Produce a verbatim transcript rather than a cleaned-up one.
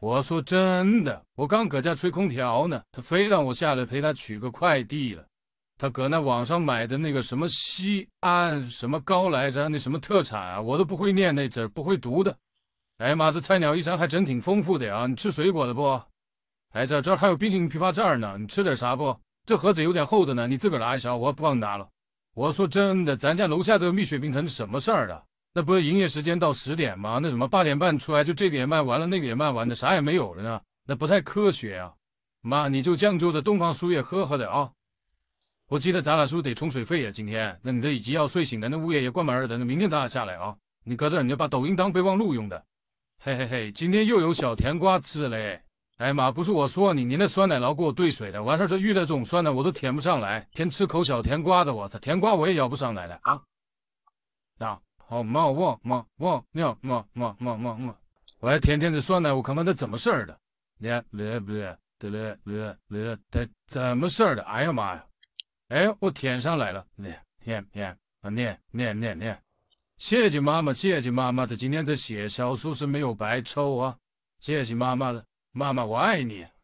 我说真的，我刚搁家吹空调呢，他非让我下来陪他取个快递了。他搁那网上买的那个什么西安什么高来着，那什么特产啊，我都不会念那字儿，不会读的。哎呀妈，这菜鸟一餐还真挺丰富的呀！你吃水果的不？哎，这这还有冰淇淋批发站呢，你吃点啥不？这盒子有点厚的呢，你自个儿拿一勺，我不帮你拿了。我说真的，咱家楼下这个蜜雪冰城是什么事儿啊？那不是营业时间到十点吗？那什么八点半出来，就这个也卖完了，那个也卖完了，啥也没有了呢？那不太科学啊！妈，你就将就着东方树叶喝喝的啊！我记得咱俩是不是得冲水费呀？今天，那你这已经要睡醒的，那物业也关门的，那明天咱俩下来啊！你搁这儿你就把抖音当备忘录用的。嘿嘿嘿，今天又有小甜瓜吃嘞！哎呀妈，不是我说你，你那酸奶老给我兑水的，完事儿这遇到这种酸奶我都舔不上来，偏吃口小甜瓜的，我操，甜瓜我也咬不上来了啊！啊，好嘛旺嘛旺尿嘛嘛嘛嘛嘛！我还舔舔这酸奶，我看看它怎么事儿的？咧咧咧咧咧咧，它怎么事儿的？哎呀妈呀！哎，我舔上来了，念念念啊念念念念，谢谢妈妈，谢谢妈妈的，今天这血小叔是没有白抽啊，谢谢妈妈的，妈妈我爱你。